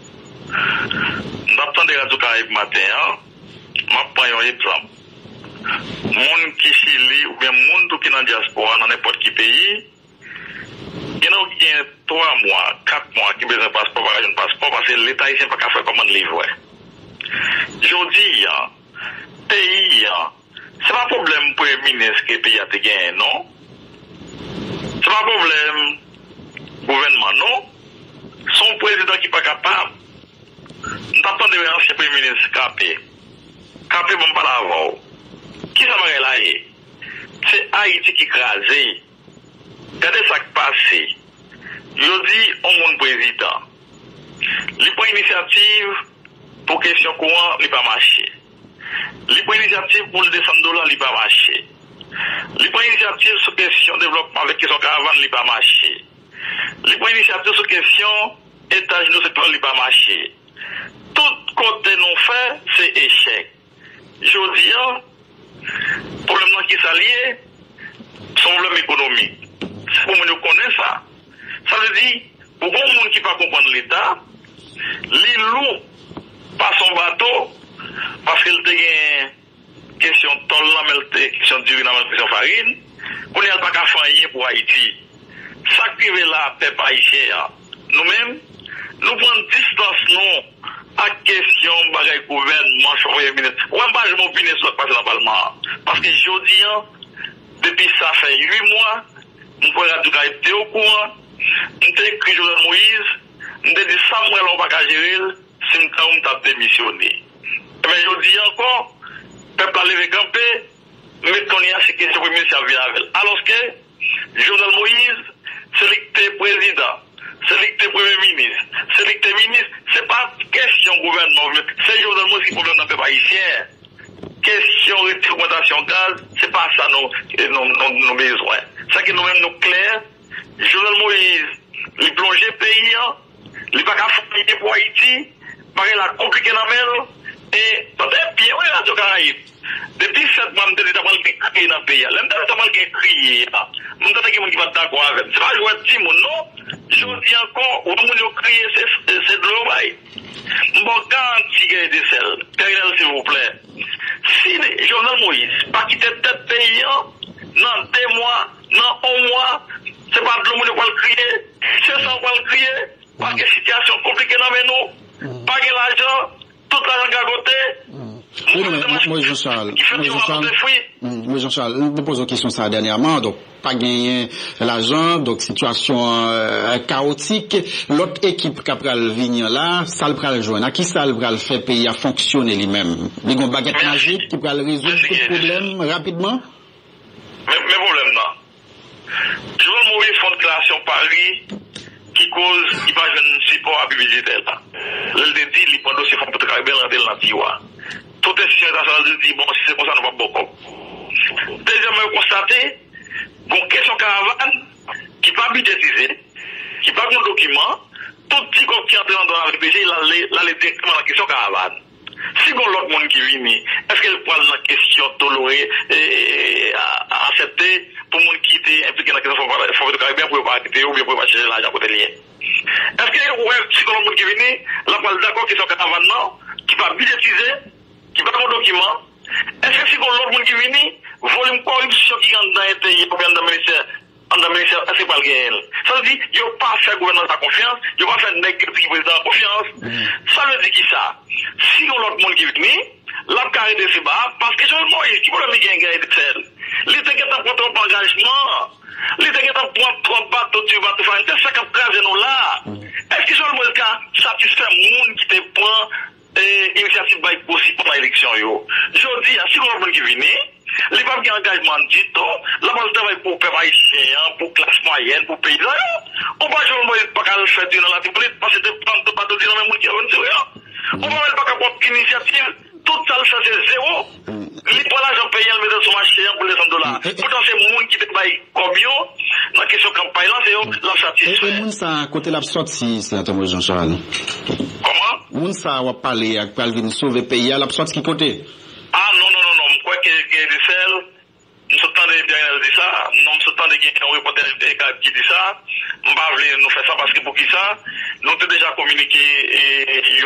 Nous attendons des radios Caraïbes matin, je prends un exemple. Monde qui Chili ou bien monde qui est dans la diaspora, dans n'importe quel pays, il y a 3 mois, 4 mois qui ont besoin de passeport, parce que l'État haïtien n'a pas fait comment le livrer. Je dis, pays, c'est pas un problème pour le ministre que le pays a gagné, non? C'est pas un problème gouvernement, non? Son président qui n'est pas capable. Nous attendons l'ancien premier ministre Capé. Capé, bon, pas l'avant. Qui ça va là? C'est Haïti qui crase. Regardez ça qui passe. Je dis au monde président. Il prend initiative pour question courant, il n'a pas marché. Il prend initiative pour le descendre dollar, il n'a pas marché. Il prend initiative sur question développement avec question caravane, il n'a pas marché. Il prend initiative sur question étage de secteur, il n'a pas marché. Tout côté nous fait, c'est échec. Je dis, problème qui s'allie, c'est un problème économique. Pour nous connaître ça. Ça veut dire, pour bon monde qui ne peut pas comprendre l'État, il loue pas son bateau, parce qu'il a une question de tol, une question d'huile, une question de farine, qu'on n'a pas qu'à faire pour Haïti. Ça qui est là, peuple haïtien, nous-mêmes, nous prenons distance, nous, à question de gouvernement, premier ministre. Ouais, je m'opine sur ce qui passe dans le Parlement. Parce que je dis, depuis ça fait 8 mois, nous pouvons être au courant, nous avons écrit Jovenel Moïse, nous avons dit Samuel, on va pas gérer, si nous avons démissionné. Mais je dis encore, le peuple a levé campé, mettons à ces questions pour le ministre avec. Alors que Jovenel Moïse, c'est le président. C'est le premier ministre, c'est le ministre, c'est pas question gouvernement, c'est Jovenel Moïse qui problème dans le peuple haïtien. Question de augmentation gaz, c'est pas ça nos besoins. C'est que nous-mêmes nous clairs, Jovenel Moïse, il plonge le pays, il n'est pas qu'à faire pour Haïti, parce que la compliqué dans le et dans des pieds, oui, Radio Caraïbes. Depuis 7 mois, je suis crié dans le pays. Je suis crié. Je suis d'accord avec. C'est pas jouer petit monde, non? Je dis encore, où on crié, c'est de l'eau. Bon, quand tu gagnes des selles, s'il vous plaît. Si Jovenel Moïse, pas quitter tête pays, dans 2 mois, dans 1 mois, c'est pas de l'eau qui va le crier. C'est ça qu'on va le crier. Parce que situation compliquée dans nous. Pas de l'argent, tout l'argent gagoté. Oui, moi, Jean-Charles, nous posons une question ça dernièrement, donc pas gagner l'argent, donc situation chaotique. L'autre équipe qui a le venir là, ça le pral joindre. À qui ça le pral fait pays à fonctionner lui-même? Les grandes baguettes magiques qui pral résoudre tout problème rapidement? Mais problème non. Je veux mourir fond de création Paris qui cause, il va jouer un support à publicité là. Le dit, il prend dossier fond de travail bien rentrer dans Tiwa. Tout est international dit bon si c'est comme ça nous va beaucoup. Deuxièmement, constater qu'on question caravane qui pas budgétisé, qui pas de document, tout petit qui entre dans la RPG, il a les directement dans la question caravane. Si on l'autre monde qui vient, est-ce qu'elle prend la question tolérée et accepter pour le monde qui était impliqué dans la question de Caribéen pour ne pas quitter ou bien pour ne pas chercher l'argent côté lié? Est-ce que si on l'autre monde qui vient, là, on est d'accord que c'est caravane non, qui va budgétiser, qui va avoir un document? Est-ce que si on l'autre monde qui vient, volume corruption qui rentre dans le pays, pour bien dans le ministère, c'est pas le gain. Ça veut dire, il n'y a pas fait gouvernement à confiance, il n'y a pas fait nègre qui président à confiance. Ça veut dire qui ça? Si on l'autre monde qui vient, la carré de ces bas, parce que je le Moïse, qui peut le gagner gagner de celle. L'été qui est en trop engagement, l'été qui est en trop bateau, tu vas te faire, c'est ça qui a nous là. Est-ce que je le Moïse qui satisfait le monde qui te prend initiative possible pour l'élection? Je dis, si on l'autre monde qui vient, les femmes qui ont engagement du tout, la base de travail pour peuple haïtien, pour classe moyenne, pour paysans, on va jouer pas qu'à le faire dans la République parce que de prendre pas de dire dans le monde qui a on va pas qu'à prendre initiative, tout ça c'est zéro. Les pour l'argent payé, le mettre sur marché pour les $100. Pourtant c'est le monde qui te paye combien dans la question campagne là, c'est la satisfaction. Et le monde ça côté la sortie, sénateur Jean-Charles. Comment? Le monde ça va parler, va venir sauver le pays, la sortie qui côté? Ah non, je crois que des selles, nous sommes en train de dire ça, nous sommes en train de dire un reporter qui dit ça, nous ne pouvons nous faire ça parce que pour qui ça, nous avons déjà communiqué et il y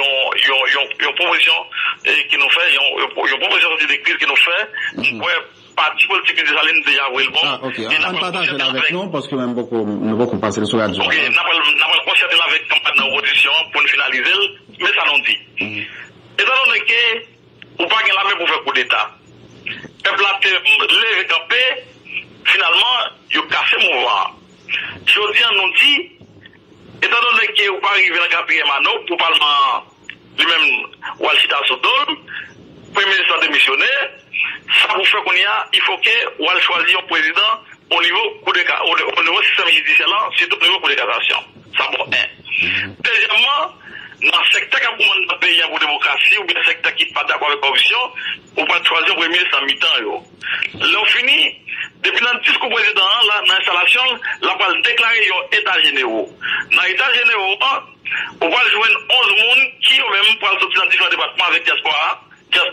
a une proposition qui nous fait, il y a une proposition de crise qui nous fait, nous pouvons partir politique de Saline déjà oui bon. Ah ok, on partage là avec nous parce que même beaucoup passer sur la radio. Ok, nous allons concerter avec campagne d'opposition pour nous finaliser, mais ça nous dit. Étant donné que ou pas la main pour faire coup d'État. Peuple a levé campé, finalement, il a cassé mon mouvement. Je dis, nous dit, étant donné que vous pas arrivé dans le Gabriel Mano, pour le Parlement lui-même, ou à l'Chita Sodol, Premier ministre démissionné, ça vous fait qu'on y a, il faut que vous choisir un président au niveau système judiciaire, surtout au niveau coup de cassation. Ça bon, deuxièmement, dans le secteur qui a pour le pays pour la démocratie, ou bien le secteur qui n'est pas d'accord avec la corruption, on va choisir le premier ministre en mi-temps. Là, on finit, depuis le discours président, là, dans l'installation, là, on va déclarer un état généraux. Dans l'état généraux, on va joindre 11 personnes qui, ont même, pour sortir dans différents départements avec diaspora,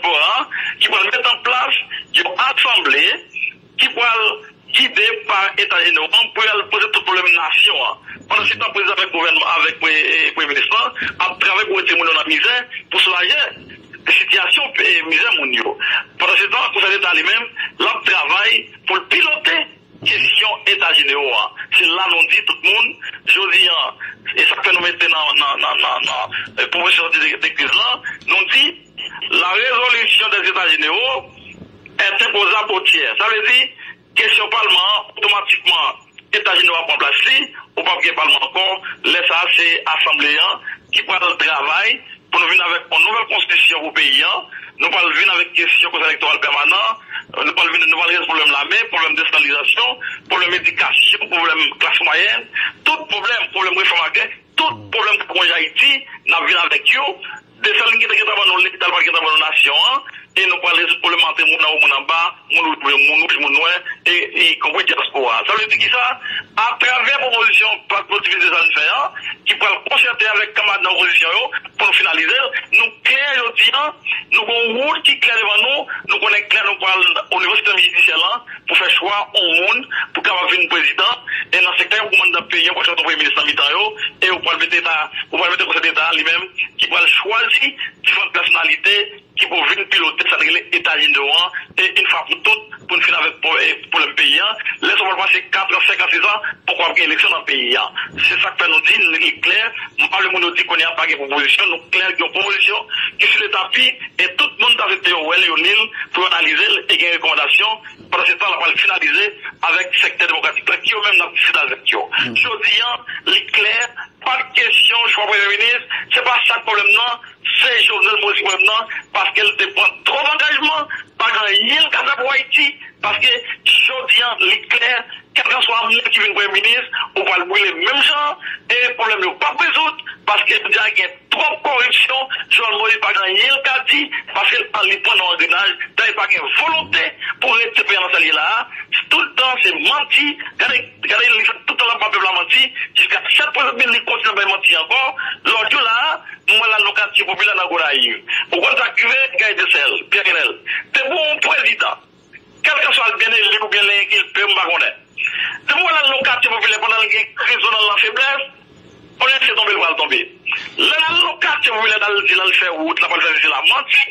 qui vont mettre en place une assemblée qui vont guider par état généraux pour poser tout problème de nation. Pendant ce temps, président avec le gouvernement, avec le Premier ministre, à travers pour être dans la misère, pour soulager la situation et misère mondiale. Pendant ce temps, le Conseil d'État lui-même, là, travaille pour piloter question état généraux. C'est là nous dit tout le monde, je dis, et ça peut nous mettre dans pour sortir des crises là, nous dit, la résolution des états généraux est imposable au tiers. Ça veut dire, question parlement, automatiquement, état général pour placer, ou pas que parlement encore, laisse ça, c'est assemblée qui prend le travail pour nous venir avec une nouvelle constitution au pays. Nous allons venir avec question conseil électoral permanent, nous allons venir de nouveaux problèmes de la mer, problème de décentralisation, problème d'éducation, problème classe moyenne, tout problème réforme agraire, tout problème pour Haïti, nous venons avec eux, des salles qui étaient dans nos nations, et nous parlons pour le matin, mon en bas, mon et compris diaspora. Ça veut dire que ça, à travers l'opposition, par l'activité des anciens, qui peut concerter avec camarades de l'opposition pour finaliser, nous clair nous avons une route qui est claire devant nous connaissons clair, nous parlons au niveau système judiciaire pour faire choix au monde, pour qu'on ait un président, et dans ce cas, on commande d'un pays, on va premier ministre et on va mettre le conseil d'État lui-même, qui va choisir différentes personnalités qui vont venir piloter ça l'État devant et une fois pour toutes pour finir avec pour le pays. Laissons on va passer 4 ans, 5 ans, 6 ans pour qu'on ait une élection dans le pays. C'est ça que nous dit, il est clair. Le monde dit qu'on n'y a pas de proposition, nous clair qu'il y a une proposition qui est sur le tapis et tout le monde a été au Lille pour analyser et gagner des recommandations. Pendant ce temps, on va le finaliser avec le secteur démocratique qui est même dans le site avec eux. Je dis, il est clair, pas de question, choix Premier ministre, c'est pas ça le problème, non. C'est Jovenel Moïse problème, non, parce qu'elle te prend trop d'engagement, pas grand yel Casa pour Haïti, parce que je dis, il est clair, quel que soit un qui vient Premier ministre, on va le brûler même gens, et le problème n'est pas résoudre, parce qu'il y a trop de corruption, Jovenel Moïse pas grand yel qu'a dit, parce qu'elle prend dans l'engrenage, il n'y a pas de volonté pour rester dans cette là. Tout le temps, c'est menti. Regardez, tout le temps, le peuple a menti. Jusqu'à 7% de l'île continue à mentir encore. L'autre là, moi, la locative populaire dans Gouraï. Pourquoi tu as crié, Gaël de Sel, Pierre Guenel? T'es bon président. Quel que soit le bien élevé ou bien l'équipe, il peut me connaître. C'est moi, la locative populaire, pendant la crise dans la faiblesse, on laisse tomber le bras tomber. La locative populaire, dans le faire route, la faire la menti.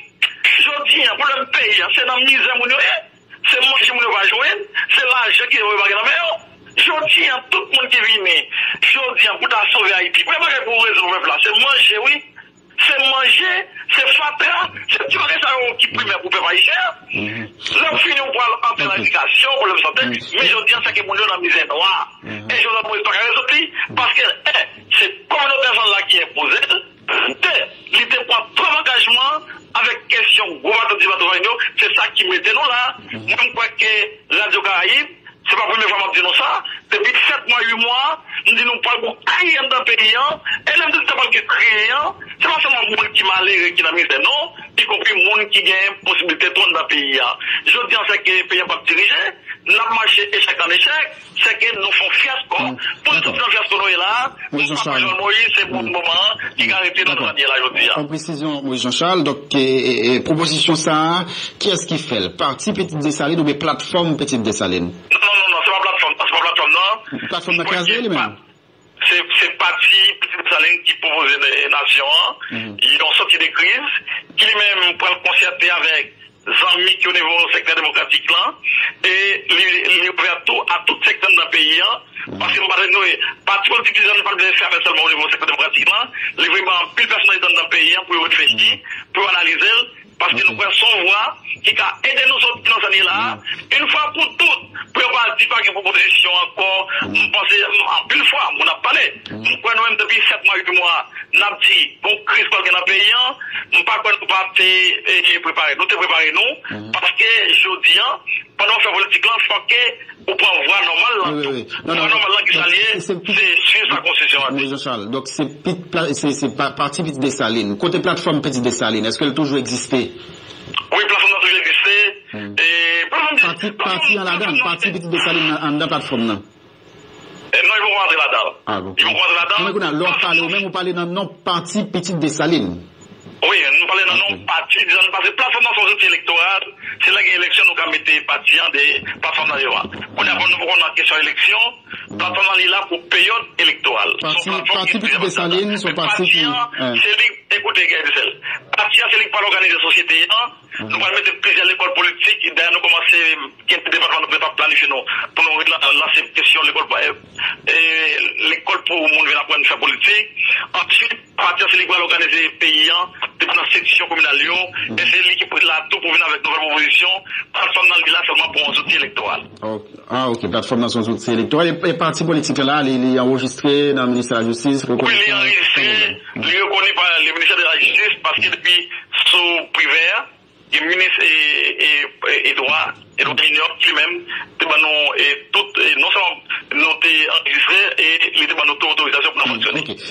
Je dis, pour le pays, c'est dans la misère, c'est moi qui va jouer, c'est l'argent qui va gagner la mer. Je dis à tout le monde qui vient, je dis pour sauver Haïti, pour résoudre le plan, c'est manger, oui. C'est manger, c'est fatra, c'est tout ça qui primaire pour faire cher. Là, on finit, on parle en pleine éducation, pour le santé, mais je dis à ça qui est dans la misère noire. Et je ne peux pas résoudre, parce que c'est comme notre personne là qui est posée, il était pas trop d'engagement avec question gouvernement, c'est ça qui mettait nous là. Moi, je crois que Radio Caraïbe, c'est pas la première fois que je dis ça. Depuis 7 mois, 8 mois, nous disons pas beaucoup de dans le pays. Et même si c'est pas que créant, c'est pas seulement le monde qui m'a l'air qui n'a mis des noms, y compris le monde qui gagne possibilité de tourner dans le pays. Je dis en ça que le pays n'a pas dirigé, n'a marché échec en échec, c'est que nous faisons fiasco. Pour tout le fiasco, nous est là. Moïse, c'est pour le moment qui a arrêté dans le là, je dis. En précision, oui, Jean-Charles, donc, proposition ça, qui est-ce qui fait? Parti Petite Dessalines ou bien plateforme Petite Dessalines? Non, c'est pas plateforme, c'est pas plateforme, non. Plateforme de Casé, lui-même? C'est parti Petite Dessalines qui propose des nations, ils ont sorti des crises, qui lui-même pour le concerter avec les amis qui sont au niveau secteur démocratique là, et il ouvert tout à tout secteur dans le pays, parce que nous, parti politique, ils ne pas faire seulement au niveau secteur démocratique là, il y a vraiment plus de personnalités dans le pays pour réfléchir, pour analyser, parce que nous prenons son voix qui a aidé nous autres dans cette année-là, une fois pour toutes, pour ne pas dire qu'il y a une proposition encore, nous pensons en plus fois, on a parlé, nous prenons même depuis 7 mois, 8 mois, nous avons dit, bon, crise dans le pays, nous ne pas préparer, nous te préparer nous, parce que je dis, pendant qu'on fait politique là, il faut qu'on prenne voie normale, normale qui s'allie, c'est sur sa constitution. Oui, Jean-Charles, donc c'est parti Petite Dessalines. Côté plateforme Petite Dessalines, est-ce qu'elle a toujours existé? Oui, plateforme a toujours existé. Parti en la dame, parti Petite Dessalines en la plateforme, non? Non, ils vont rentrer là-dedans. Ah, bon. Ils vont rentrer là-dedans. Mais l'autre parle, ou même vous parlez d'un nom parti Petite Dessalines. Oui, nous parlons d'un nom parti, parce que plateforme dans son outil électoral, c'est là qu'il y a une élection, nous avons mis parti des plateformes dans les lois. On a une question d'élection, plateforme dans les là pour période électorale. Parti Petite Dessalines, son parti qui... Écoutez, Gaël, parti, c'est lui qui parle organiser la société. Nous allons mettre plusieurs écoles politiques, d'ailleurs nous commençons, quelques départements nous préparent planifier nous, pour nous lancer une question, l'école pour le monde venir apprendre à faire politique. Ensuite, parti, c'est lui qui va organiser les pays, dans la section communale, et c'est lui qui peut là tout pour venir avec de nouvelles propositions, plateforme dans le village seulement pour un outil électoral. Ah, ok, plateforme dans son outil électoral. Et parti politique là, il est enregistré dans le ministère de la Justice? Oui, il est enregistré, il est reconnu par le ministère de la Justice, parce que depuis sous privé, le ministre et droit, et donc lui-même, non seulement noté enregistré, et il était notre autorisation pour nous fonctionner. Ok.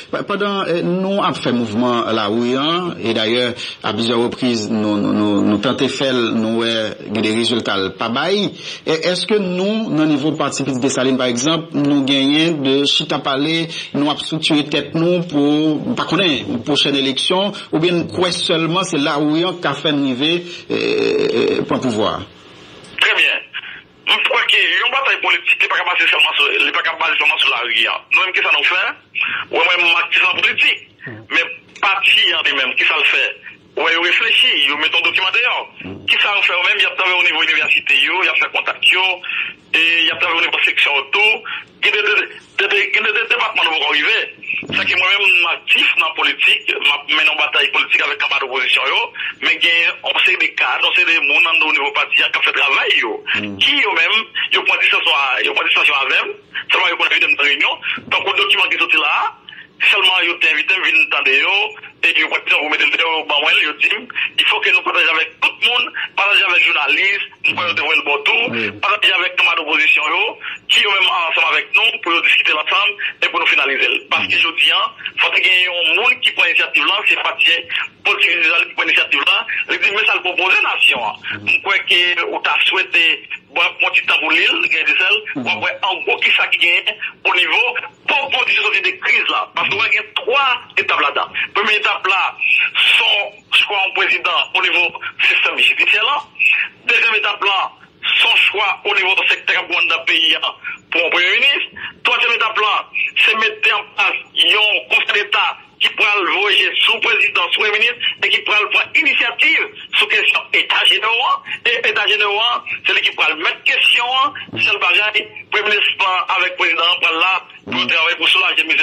pendant nous avons fait mouvement là où et d'ailleurs à plusieurs reprises nous tentons faire nous des résultats pas bail. Est-ce que nous dans le niveau parti de Saline par exemple nous gagnons de chita parler nous avons structuré tête nous pour pas connaître une prochaine élection ou bien quoi seulement c'est là où qu'a fait arriver pour pouvoir. Très bien. Je crois que une bataille politique n'est pas capable de passer seulement sur la rue. Nous-mêmes, qui ça nous fait? Ou même actifs en politique. Mais parti en lui-même, qui ça le fait? Ouais, ils réfléchissent, ils mettent un documentaire. Qui ça le fait? Même, il y a travaillé au niveau université, il y a fait contact, et il y a travaillé au niveau section auto. Il y a des départements qui vont arriver. C'est que moi-même, actif dans la politique, je mène une bataille politique avec camarades d'opposition, mais on sait des cadres, on sait des gens au niveau parti qui ont fait travail, qui eux-mêmes, ils ont pas dit ça avec eux, seulement ils ont fait une réunion, donc le document qui est sorti là, seulement ils ont invité à venir entendre et ils ont mettre le au bas, il faut que nous partagions avec tout le monde, partager avec les journalistes, nous partager le bateau, partager avec les camarades d'opposition qui eux-mêmes ensemble avec nous pour discuter ensemble et pour nous finaliser. Parce que je dis, il faut qu'il y ait un monde qui prend l'initiative là, c'est parti politique qui prend l'initiative là, il dit mais ça le propose la nation. Je crois que vous avez souhaité bon petit temps pour l'île, en gros qui ça qui gagne au niveau pour sortir des crises là. Parce qu'il y a 3 étapes là-dedans. Première étape là, son choix en président au niveau système judiciaire là. Deuxième étape là, son choix au niveau du secteur du pays pour un premier ministre. Troisième étape là, c'est mettre en place un conseil d'État qui pourra le voyager sous président, sous le ministre, et qui pourra le prendre initiative sur question État général. Et État général, c'est lui qui pourra le mettre question, c'est le bagage, premier ministre avec le président, pour là, pour travailler pour soulager mes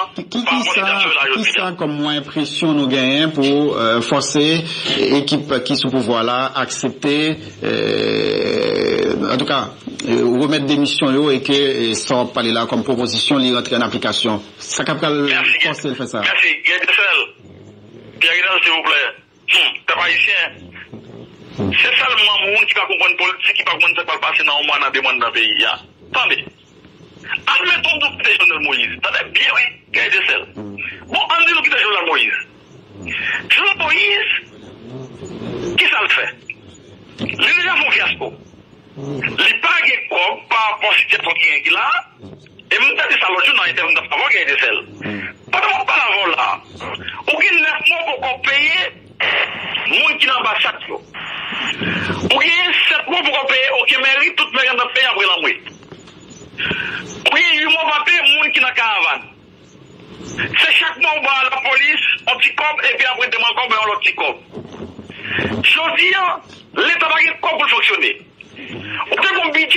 états. Qui ça comme moins impression nous gagnons pour forcer l'équipe qui sous pouvoir là, accepter, en tout cas, remettre des missions et que sans parler là comme proposition, les rentrer en application. Ça capable forcer le fait ça. Merci. Pierre, s'il vous plaît. T'es pas ici. C'est seulement le monde qui va comprendre politique, qui va comprendre ce qui va passer dans le mois dans le pays. Attendez. Admettons que tu es Jovenel Moïse. Attendez bien, oui. Pierre Dessel. Bon, on dit que tu es Jovenel Moïse. Jovenel Moïse, qui ça le fait? Les gens font fiasco. Les pages par rapport à la situation qui est là. Et même si ça l'autre jour dans l'interview d'avant qu'il y a des selles. Pendant pas avant là, aucun 9 mois pour payer monde qui n'a pas chaque jour. Aucun 7 mois pour payer aucun mérite, tout mérite dans le pays après la nuit. Aucun 8 mois pour payer monde qui n'a caravane. C'est chaque mois on va à la police, on petit cop et puis après demain on va l'autre petit cop. Je dis, l'État va gagner quoi pour fonctionner. On peut qu'on budget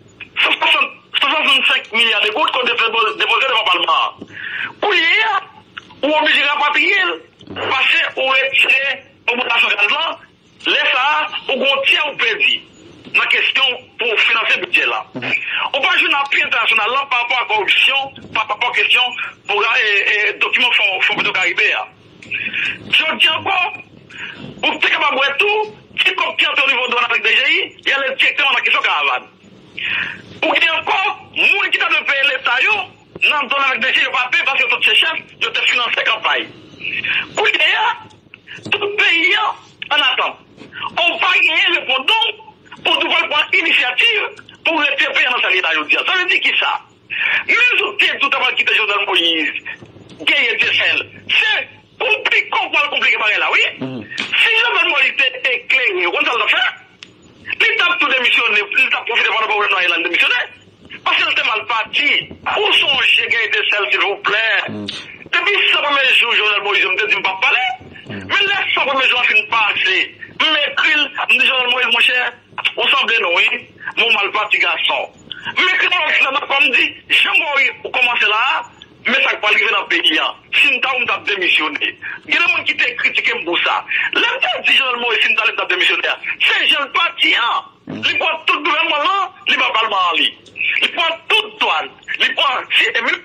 65 milliards de gouttes qu'on déposé devant le Parlement. Oui, ou on obligé de rapatrier, passer ou retirer l'augmentation de gaz, laisse ça, ou qu'on tient ou perdu. La question pour financer le budget là. On va jouer un appui international là par rapport à la corruption, par rapport à la question pour les documents fonds de Caribéa. Je dis encore, vous êtes capable de tout, si comme qui est au niveau de la DGI, il y a le directeur dans la question caravane. Ou bien encore, moun qui t'a de payer l'État, non, dans la DG, il va payer parce que tout ces chefs, je te finance la campagne. Ou bien, tout pays en attend. On va gagner le fondon pour pouvoir prendre initiative pour rester payé dans sa vie d'aujourd'hui. Ça veut dire qui ça? Même si tout à l'heure quitté Jovenel Moïse, gagner des selles, c'est compliqué, compliqué par là, oui? Si Jovenel Moïse était éclairé, on va le faire. L'État tout démissionné, l'État profite de voir le il a démissionné. Parce que c'est mal parti. Où sont les gars de celles, s'il vous plaît? Depuis ce premier jour, Jovenel Moïse, je me dis, pas parler. Mais laisse ce premier jour, fin de passer. Mais Jovenel Moïse, mon cher, on semble nous, oui, mon mal parti garçon. Mais comme dit, je commencer là, mais ça ne va pas arriver dans le pays. Si nous avons démissionné, il y a des gens qui t'ont critiqué pour ça. L'État dit Jovenel Moïse, si nous avons démissionné, c'est jeune parti. Il prend tout le gouvernement là, il va pas le mal. Il prend toute douane. Il prend, si Émile,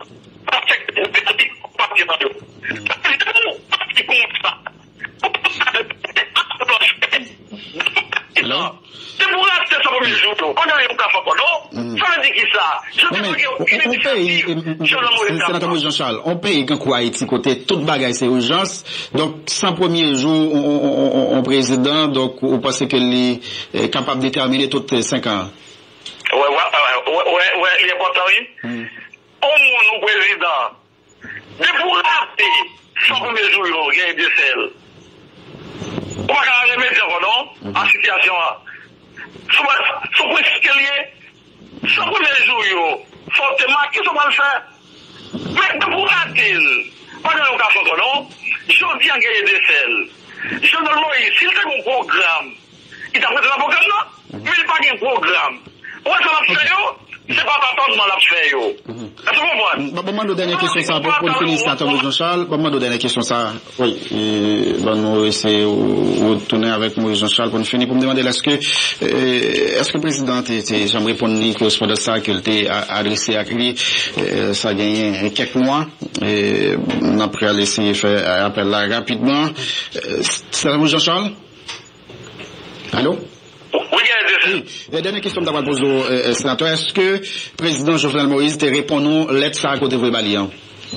parti dans le parti comme ça. C'est pour rester ça pour le jour. On a eu un café, non? Ça veut dire qui ça? Sénateur Moïse Jean-Charles, on paye quand quoi Haïti côté toute bagaille c'est urgence. Donc, sans premier jour, on président, donc, on pense que est capable de déterminer toutes 5 ans. Ouais, il est content, oui. On nous président, de pour rater, sans premier jour, il y a des selles. On va quand même remettre, non, en situation. Son principe lié, sans premier jour, fortement, qu'est-ce qu'on va le faire? Mais de pour rater, pas de l'occasion, non, je dis en gagner des selles. Je ne Moïse, s'il fait un programme, il t'a fait un programme, non? Mais il n'a pas un programme. Ouais, ça l'a fait, c'est pas attendement l'a fait, yo. Est-ce que vous comprenez? Bon, dernière question, ça, pour le félicitateur de Jean-Charles. Bon, dernière question, ça, oui, nous essayer de retourner avec Moïse Jean-Charles pour nous finir, pour me demander, est-ce que le président, j'aimerais répondre à correspondant ça, qu'il t'a adressé à lui, ça a gagné quelques mois, et on a pris à laisser faire appel là rapidement. C'est Moïse Jean-Charles? Allô? Oui, la dernière question d'avoir posée au sénateur, est-ce que le président Jovenel Moïse te répond nous lettre ça à côté de Balian? Je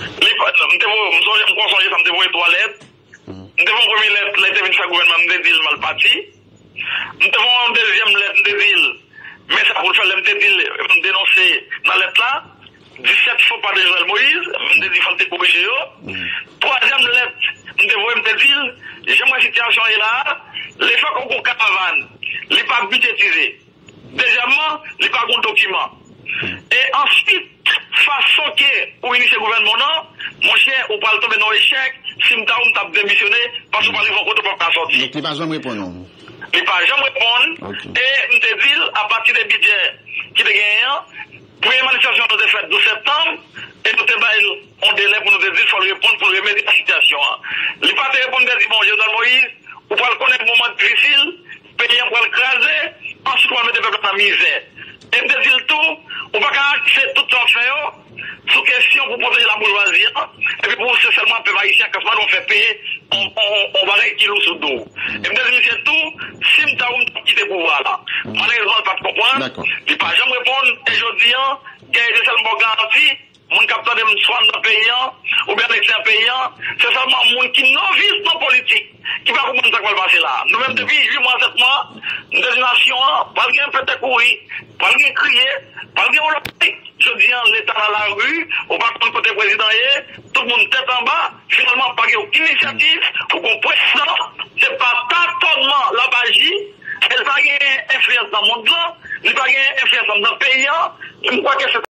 me 3 lettres. Nous devons première lettre, lettre de gouvernement, nous dit mal parti. Nous devons deuxième lettre, nous dit, mais ça pour faire le dénoncer dans lettre là. 17 fois par Jovenel Moïse, nous dit qu'il faut corriger. Troisième lettre, nous devons dire, j'aimerais une situation là, les fois qu'on a caravane, les pas budgétisés. Deuxièmement, les pas de documents. Et ensuite, façon que, ou initier le gouvernement, mon cher, ou pas le tomber dans l'échec, si nous avons démissionné, parce que nous avons côté pour pas sortir. Donc, il n'est pas jamais répondre. Il n'est pas jamais répondre. Et nous te dit, à partir des budgets qui te gagnent, première manifestation nous a faite 12 septembre, et nous te on délai pour nous dire qu'il faut répondre pour remédier la situation. Il n'est pas de répondre, bon, Jovenel Moïse, ou pas le connaître un moment difficile, payant pour le craser, ensuite on va mettre le peuple dans la misère. Et me dire tout, on va accéder tout le temps sous question pour protéger la bourgeoisie, et puis pour seulement un peu haïtien, quand on fait payer, on va rester kilo sous dos. Et me dire tout, si nous avons quitté le pouvoir là, malheureusement, pas de comprendre, il ne pas jamais répondre, et je dis, qu'il y a des seulement garanties, mon capteur de soins dans le payant, ou bien l'extérieur payant, c'est seulement mon qui novice dans la politique, qui va comprendre ce qui va passer là. Nous-mêmes, depuis 8 mois, 7 mois, nous sommes une nation, pas de peut-être courir, pas de crier, pas de holoper. Je dis, l'État dans la rue, au pas de côté président, tout le monde tête en bas, finalement, pas aucune initiative, pour qu'on président, c'est pas tâtonnement la magie, elle va gagner influence dans le monde là, elle va gagner influence dans le payant, je crois que c'est